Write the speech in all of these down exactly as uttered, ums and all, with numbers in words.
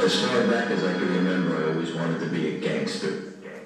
As far back as I can remember, I always wanted to be a gangster.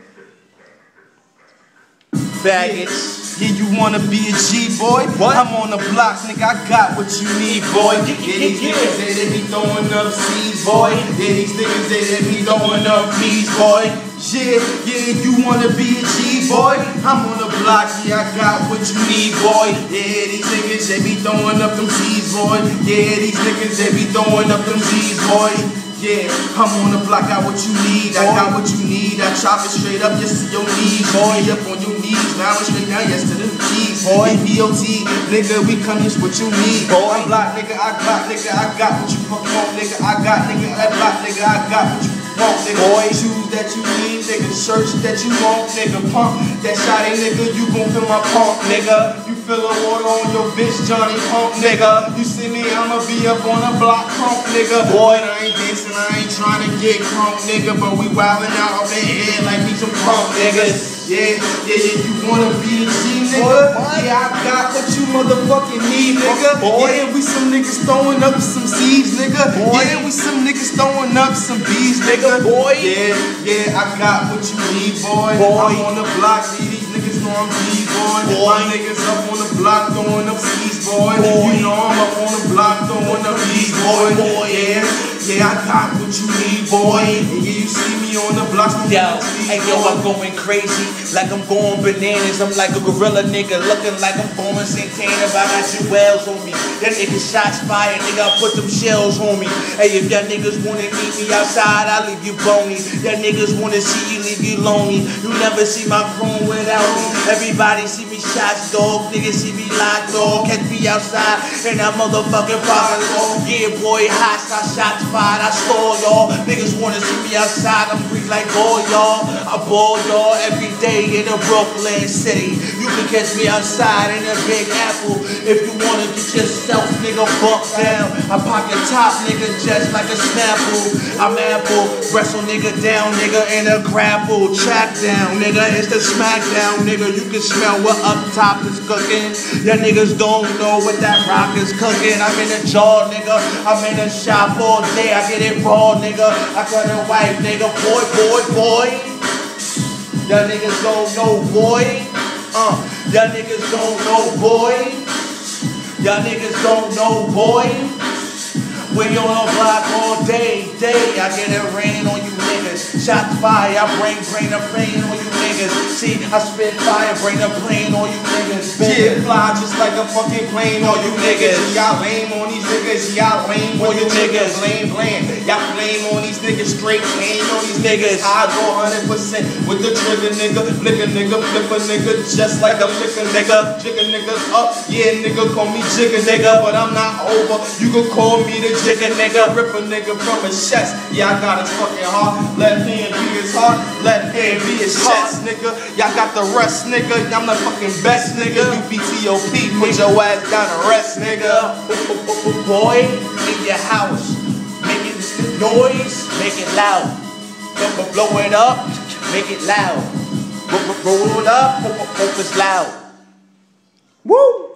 Faggots. Yeah, you wanna be a G-boy? What? I'm on the block, nigga, I got what you need, boy. Yeah, these niggas say they be throwing up C's, boy. Yeah, these niggas say they be throwing up B's, boy. Yeah, yeah, you wanna be a G-boy? I'm on the block, yeah, I got what you need, boy. Yeah, these niggas, they be throwing up them C's, boy. Yeah, these niggas, they be throwing up them C's, boy. Yeah, I'm on the block, got what you need, I got what you need. I chop it straight up, yes to your knees, boy. Up on your knees, now it's straight down, yes to them G's, boy. B O T, nigga, we come here's what you need, boy. I'm block, nigga, I got, nigga, I got what you fuck want, nigga. I got, nigga, I block, nigga, I got what you want, nigga. Boy, shoes that you need, nigga, shirts that you want, nigga. Pump that shotty, nigga, you gon' feel my pump, nigga. You feel the water on your bitch, Johnny Pump, nigga. You see me, I'ma be up on the block, pump, nigga. Boy, I ain't dancing, I ain't trying to get crunk, nigga, but we wildin' out up in here like we some pump niggas. Yeah, yeah, yeah, you wanna be a G, nigga? Yeah, I got what you motherfucking need, nigga. Yeah, we some niggas throwing up some C's, nigga. Yeah, we some niggas throwing up some B's, nigga. Boy, yeah, yeah, I got what you need, boy. I'm on the block, these niggas know I'm B-boy. My niggas up on the block throwing up C's, boy. You know I'm up on the block throwing up B's, boy. Yeah, yeah, I got what you need, boy. And yeah, you see me on the block. Yo, hey yo, I'm going crazy, like I'm going bananas. I'm like a gorilla nigga, looking like I'm going Santana. But I got jewels on me. That nigga shots fired, nigga, I put them shells on me. Hey, if y'all niggas wanna meet me outside, I leave you bony. Y'all niggas wanna see you, leave you lonely. You never see my phone without me. Everybody see me shots, dog. Niggas see me locked, dog. Catch me outside in that motherfucking parking lot. Yeah, boy, hot, I shots fired, I score, y'all. Niggas wanna see me outside, I'm free like ball, y'all. I ball, y'all, every day in the Brooklyn City. You can catch me outside in the Big Apple. If you wanna get yourself, nigga, buck down. I pop your top, nigga, just like a Snapple. I'm Apple, wrestle nigga down, nigga, in a grapple. Track down, nigga, it's the smackdown, nigga. You can smell what up top is cooking. Y'all niggas don't know what that rock is cooking. I'm in the jar, nigga. I'm in the shop all day. I get it raw, nigga. I cut a wife, nigga. Boy, boy, boy. Y'all niggas don't know, boy. Uh, y'all niggas don't know, boy. Y'all niggas don't know, boy. We on the block all day, day. I get it rain on you niggas. Shots fire, I bring, bring the pain on you niggas. See, I spit fire, bring the plane on you niggas. Yeah, fly just like a fucking plane on you niggas. Y'all lame on these niggas, y'all lame on you niggas. Lame, lame. Y'all flame on these niggas, straight pain on these niggas. I go one hundred percent with the trigger, nigga. Nigga, nigga, flip a nigga, just like a flicker, nigga. Jigger niggas up, yeah, nigga, call me jigger, nigga. But I'm not over, you can call me the jigger, nigga. Rip a nigga from his chest, yeah, I got his fucking heart. Left hand be his heart, left hand be his chest, nigga. Y'all got the rest, nigga. I'm the fucking best, nigga. U P T O P, put your ass down to rest, nigga. Boy, in your house, make it noise, make it loud. Blow it up, make it loud. Roll it up, hope it's loud. Woo!